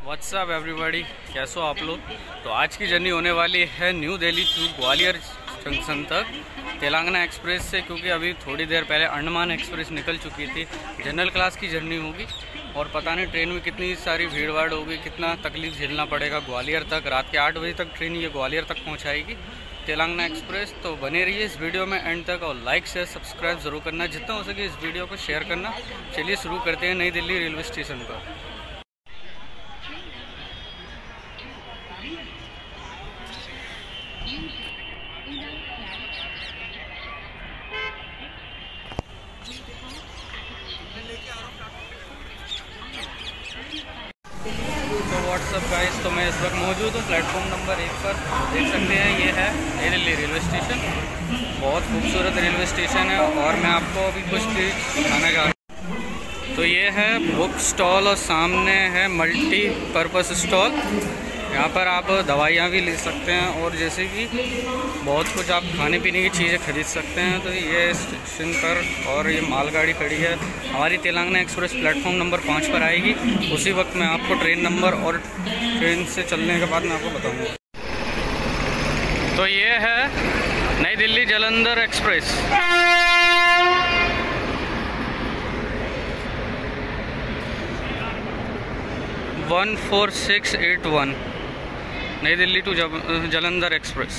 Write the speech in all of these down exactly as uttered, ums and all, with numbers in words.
WhatsApp everybody, कैसे हो आप लोग। तो आज की जर्नी होने वाली है New Delhi to Gwalior junction तक तेलंगाना एक्सप्रेस से, क्योंकि अभी थोड़ी देर पहले अंडमान एक्सप्रेस निकल चुकी थी। जनरल क्लास की जर्नी होगी और पता नहीं ट्रेन में कितनी सारी भीड़ भाड़ होगी, कितना तकलीफ झेलना पड़ेगा ग्वालियर तक। रात के आठ बजे तक ट्रेन ये ग्वालियर तक पहुँचाएगी तेलंगाना एक्सप्रेस। तो बने रहिए इस वीडियो में एंड तक और लाइक शेयर सब्सक्राइब ज़रूर करना, जितना हो सके इस वीडियो को शेयर करना। चलिए शुरू करते हैं नई दिल्ली रेलवे स्टेशन पर। तो व्हाट्सअप गाइस, तो मैं इस वक्त मौजूद हूँ प्लेटफॉर्म नंबर एक पर। देख सकते हैं ये है नई दिल्ली रेलवे स्टेशन। बहुत खूबसूरत रेलवे स्टेशन है और मैं आपको अभी कुछ चीज़ दिखाने जा रहा हूँ। तो ये है बुक स्टॉल और सामने है मल्टीपर्पज़ स्टॉल। यहाँ पर आप दवाइयाँ भी ले सकते हैं और जैसे कि बहुत कुछ आप खाने पीने की चीज़ें खरीद सकते हैं। तो ये स्टेशन पर और ये मालगाड़ी खड़ी है। हमारी तेलंगाना एक्सप्रेस प्लेटफॉर्म नंबर पाँच पर आएगी। उसी वक्त मैं आपको ट्रेन नंबर और ट्रेन से चलने के बाद मैं आपको बताऊँगा। तो ये है नई Delhi Jalandhar express. One four six eight one नई दिल्ली टू जालंधर एक्सप्रेस।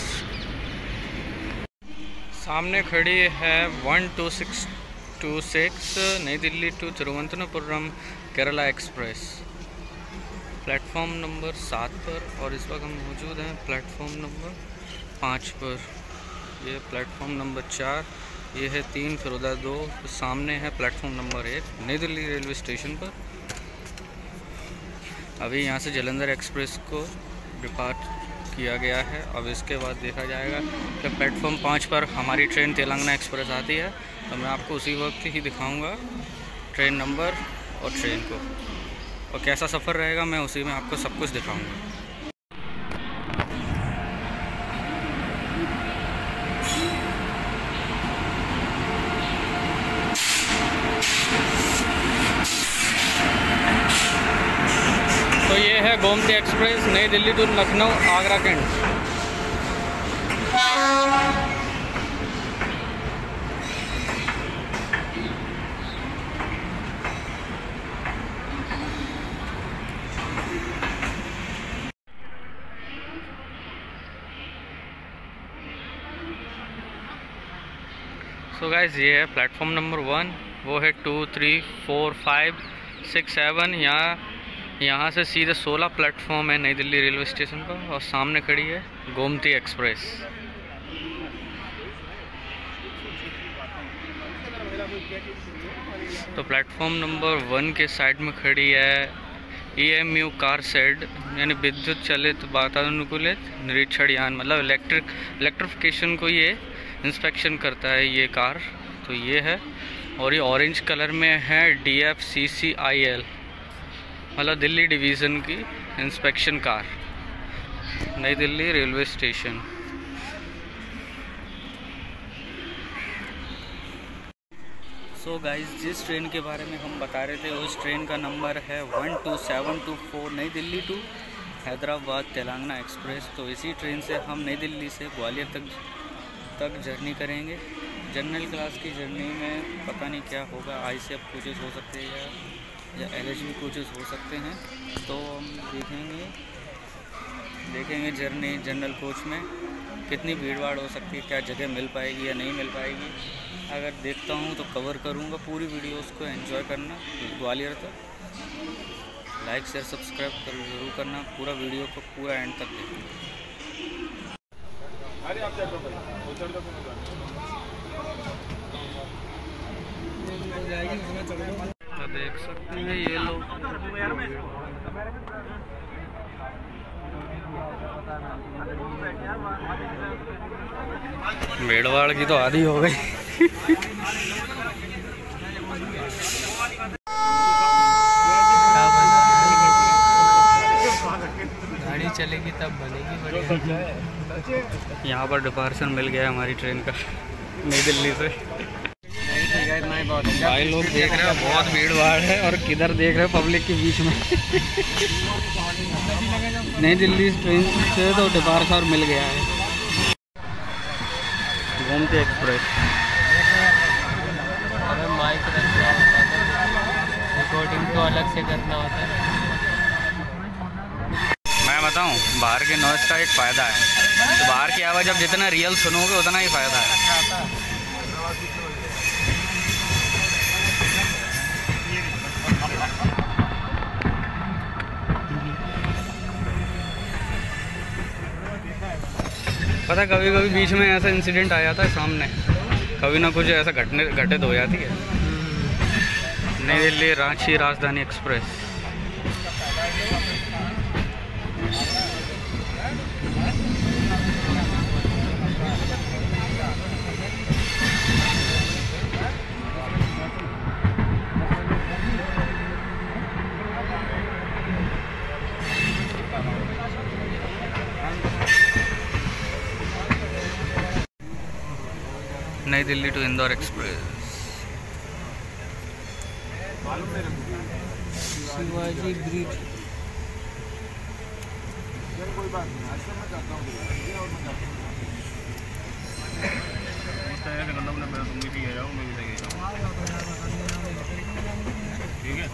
सामने खड़ी है one two six two six नई Delhi to Thiruvananthapuram Kerala express, platform number सात पर। और इस वक्त हम मौजूद हैं प्लेटफॉर्म नंबर पाँच पर। ये प्लेटफॉर्म नंबर चार, ये है तीन, फिर उधर दो, सामने है प्लेटफॉर्म नंबर एक नई दिल्ली रेलवे स्टेशन पर। अभी यहाँ से जालंधर एक्सप्रेस को डिपार्ट किया गया है। अब इसके बाद देखा जाएगा कि प्लेटफॉर्म पाँच पर हमारी ट्रेन तेलंगाना एक्सप्रेस आती है, तो मैं आपको उसी वक्त ही दिखाऊंगा ट्रेन नंबर और ट्रेन को, और कैसा सफ़र रहेगा मैं उसी में आपको सब कुछ दिखाऊंगा। तो ये है गोमती एक्सप्रेस नई Delhi to Lucknow Agra Cantt. So guys, ये है प्लेटफॉर्म नंबर वन। वो है two three four five six seven. यहाँ यहाँ से सीधे सोलह प्लेटफॉर्म है नई दिल्ली रेलवे स्टेशन पर, और सामने खड़ी है गोमती एक्सप्रेस। तो प्लेटफॉर्म नंबर वन के साइड में खड़ी है E M U car shed, यानी विद्युत चलित वातानुकूलित निरीक्षण यान, मतलब इलेक्ट्रिक इलेक्ट्रिफिकेशन को ये इंस्पेक्शन करता है ये कार। तो ये है, और ये ऑरेंज कलर में है D F C C I L, मतलब दिल्ली डिवीज़न की इंस्पेक्शन कार नई Delhi railway station. So guys, जिस ट्रेन के बारे में हम बता रहे थे उस ट्रेन का नंबर है one two seven two four नई दिल्ली टू हैदराबाद तेलंगाना एक्सप्रेस। तो इसी ट्रेन से हम नई दिल्ली से ग्वालियर तक तक जर्नी करेंगे। जनरल क्लास की जर्नी में पता नहीं क्या होगा, आई सी एफ कोचेस हो सकते हैं या या एल एच बी कोचेस हो सकते हैं। तो हम देखेंगे देखेंगे जर्नी जनरल कोच में कितनी भीड़ भाड़ हो सकती है, क्या जगह मिल पाएगी या नहीं मिल पाएगी। अगर देखता हूँ तो कवर करूँगा पूरी वीडियो, उसको एंजॉय करना ग्वालियर तक। लाइक शेयर सब्सक्राइब कर ज़रूर करना, पूरा वीडियो को पूरा एंड तक देखना। तो देख सकते हैं ये लोग भीड़ भाड़ की तो आदि हो गई। गाड़ी चलेगी तब बनेगी बढ़िया। यहाँ पर डिपार्चर मिल गया हमारी ट्रेन का नई दिल्ली से। भाई लोग देख रहे हो बहुत भीड़ भाड़ है, और किधर देख रहे हो पब्लिक के बीच में। नई दिल्ली ट्रेन से तो डिपार्चर मिल गया है। गोमती एक्सप्रेस हमें माइक रखना होता है, रिकॉर्डिंग तो अलग से करना होता है। मैं बताऊं, बाहर के नॉइज़ का एक फ़ायदा है, तो बाहर की आवाज़ जब जितना रियल सुनोगे उतना ही फ़ायदा है। पता कभी कभी बीच में ऐसा इंसिडेंट आ जाता है सामने, कभी ना कुछ ऐसा घटने घटित हो जाती है। नई दिल्ली रांची राजधानी एक्सप्रेस। नई Delhi to Indore express. Shivaji bridge. ठीक है।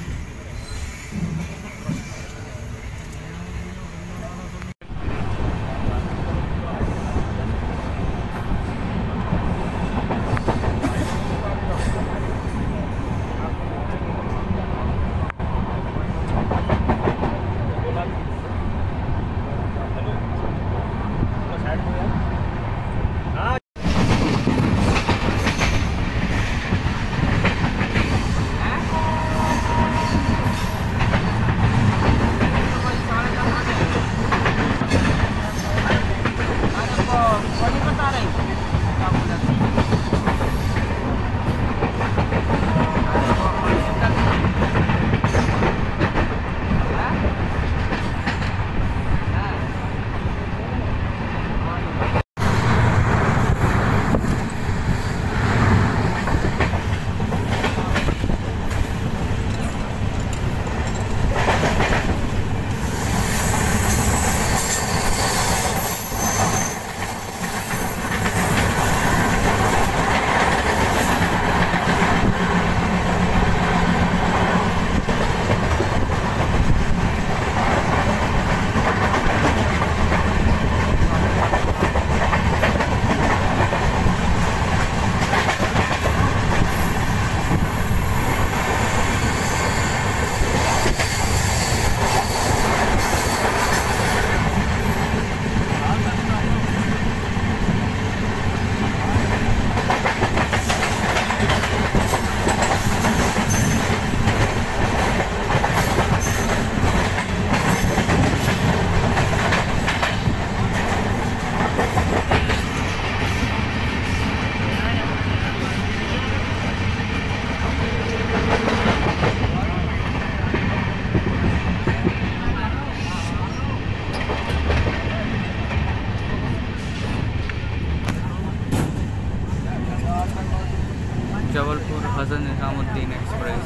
Jabalpur Hazrat Nizamuddin express.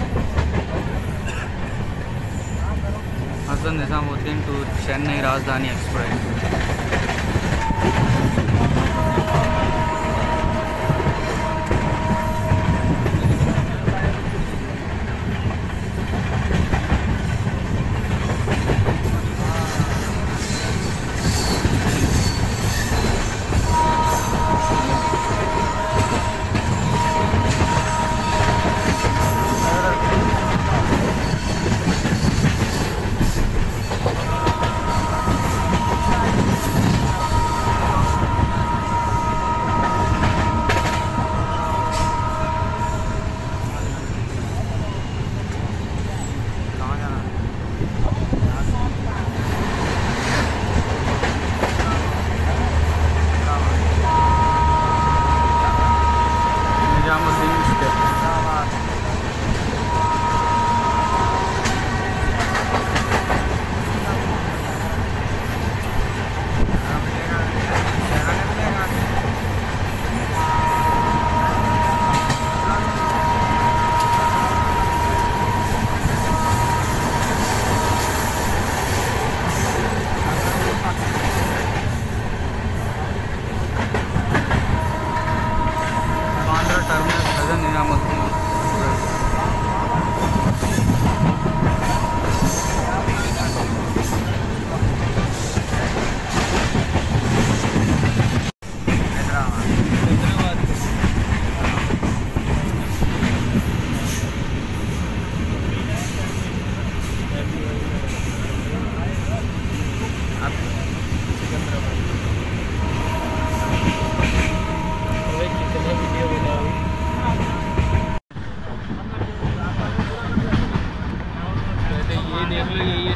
Hazrat Nizamuddin to Chennai Rajdhani express.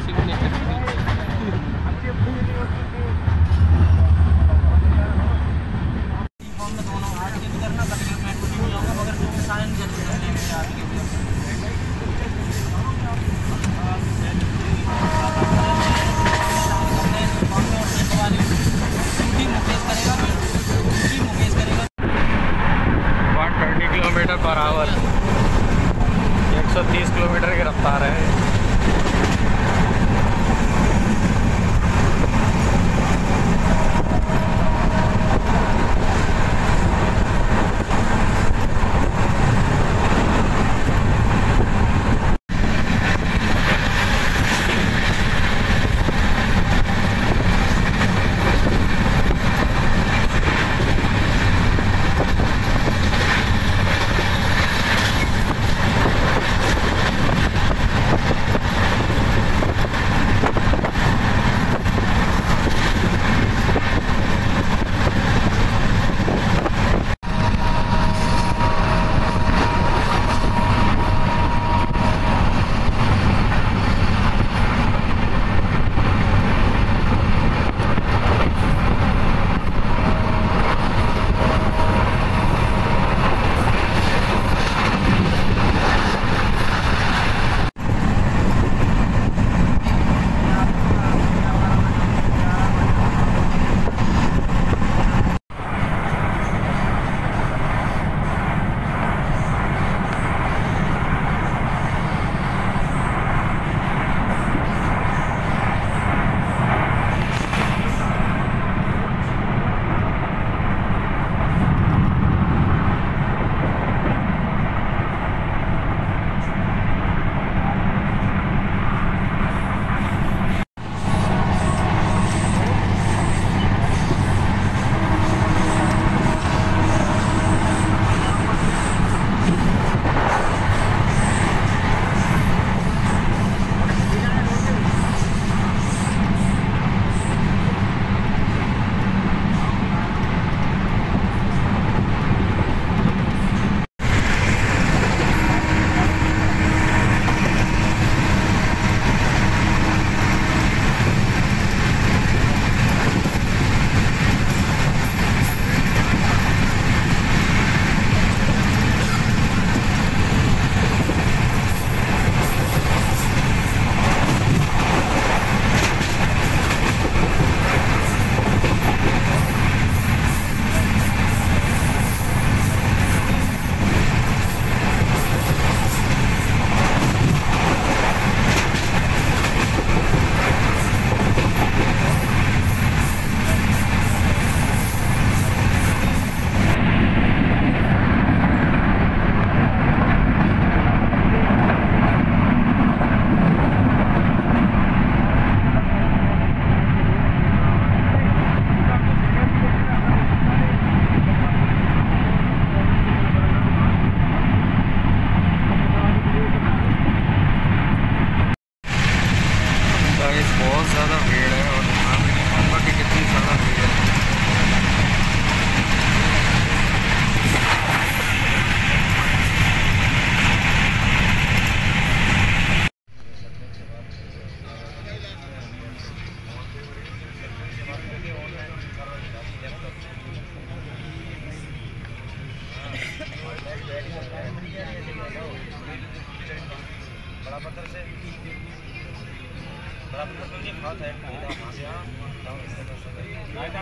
किसी को नहीं लगती। किलोमीटर पर आवर एक सौ तीस किलोमीटर की रफ्तार है। बहुत ज़्यादा भीड़ है और यहाँ भी नहीं मानूंगा कि कितनी ज़्यादा भीड़ है। बड़ा पत्थर से बड़ा पत्थर की खास है वहाँ से यहाँ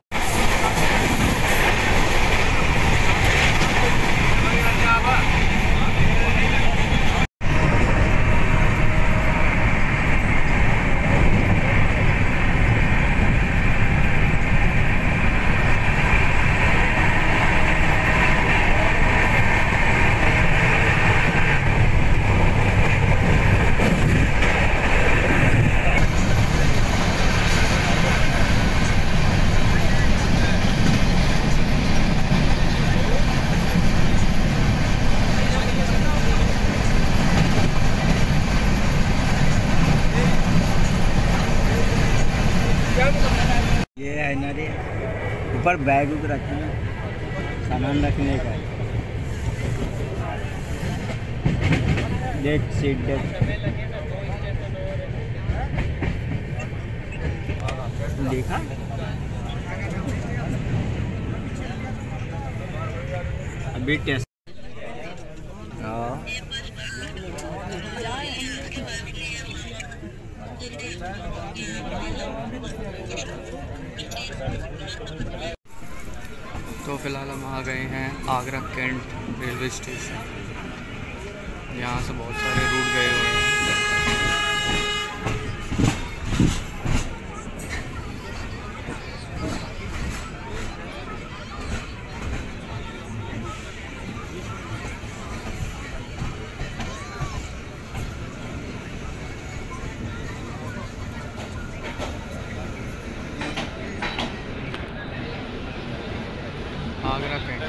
ये है ना रे ऊपर बैग उग रखना सामान रखने का। देख सीट देख। देखा अभी टेस्ट। हाँ तो फिलहाल हम आ गए हैं आगरा कैंट रेलवे स्टेशन। यहाँ से बहुत सारे रूट गए हुए हैं। आगरा कैंट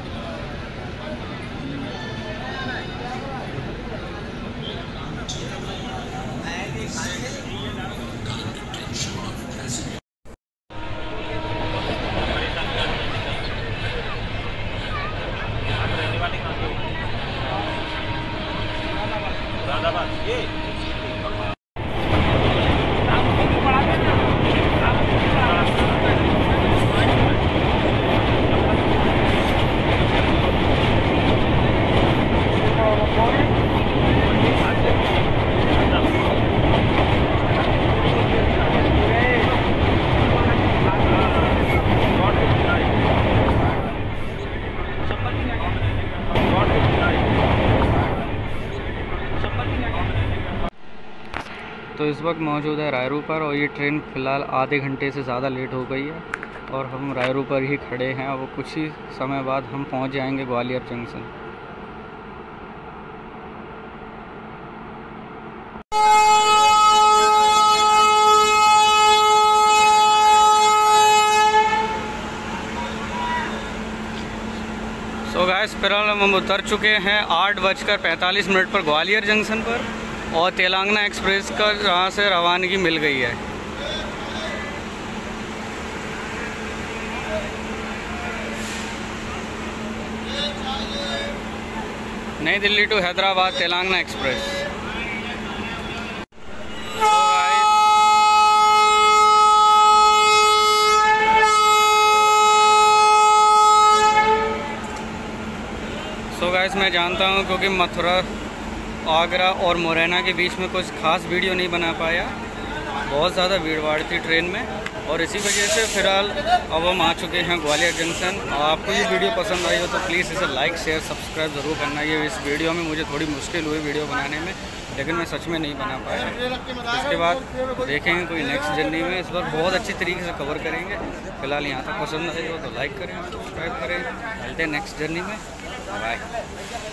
तो इस वक्त मौजूद है रायरू पर और ये ट्रेन फ़िलहाल आधे घंटे से ज़्यादा लेट हो गई है और हम रायरू पर ही खड़े हैं और कुछ ही समय बाद हम पहुंच जाएंगे ग्वालियर जंक्शन। सो गाइस फिलहाल हम उतर चुके हैं आठ बजकर पैंतालीस मिनट पर ग्वालियर जंक्शन पर और तेलंगाना एक्सप्रेस का यहाँ से रवानगी मिल गई है। नई Delhi to Hyderabad Telangana express. So guys मैं जानता हूँ क्योंकि मथुरा आगरा और मुरैना के बीच में कुछ खास वीडियो नहीं बना पाया, बहुत ज़्यादा भीड़ भाड़ थी ट्रेन में और इसी वजह से फिलहाल अब हम आ चुके हैं ग्वालियर जंक्शन। और आपको ये वीडियो पसंद आई हो तो प्लीज़ इसे लाइक शेयर सब्सक्राइब ज़रूर करना। ये इस वीडियो में मुझे थोड़ी मुश्किल हुई वीडियो बनाने में, लेकिन मैं सच में नहीं बना पाया। इसके बाद देखेंगे कोई नेक्स्ट जर्नी में, इस बार बहुत अच्छी तरीके से कवर करेंगे। फिलहाल यहाँ तक पसंद आई हो तो लाइक करें, सब्सक्राइब करें। मिलते हैं नेक्स्ट जर्नी में, बाय।